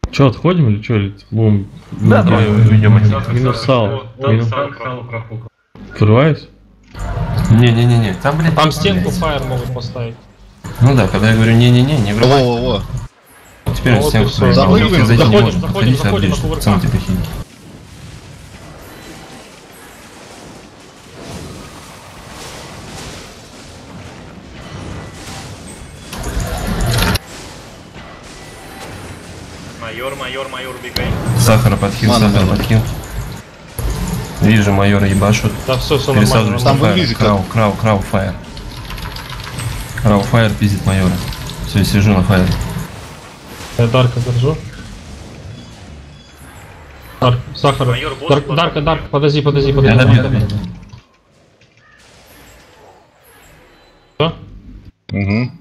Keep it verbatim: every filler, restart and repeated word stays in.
Че, отходим или что? Или будем... Да, давай уйдем. Минус сало. Открываюсь? Не-не-не-не, там, блин, Там стенку фаер могут поставить. Ну да, когда я говорю не-не-не, не врубай. Во-во-во. Теперь Ну, стенку вот и всё. заходим, Заходим, зайти не заходим, можешь, заходим, подходить, заходим на отбрежь, кувырках. сам тебя хилит. Майор, майор, майор, бегай. Сахара подхил, Мана, сахара мана. подхил. Вижу, майора ебашут. Да, все, все Пересаживаюсь нормально. на Там фаер. вижу, Крау, крау, крау, фаер. Крау, фаер пиздит майора. Все, сижу на фаере. Я Дарка держу. Дарк, сахар. Майор, босс, Дарк, босс. Дарка, Дарк, подожди, подожди, подожди. Я добью, добью. Всё? Угу.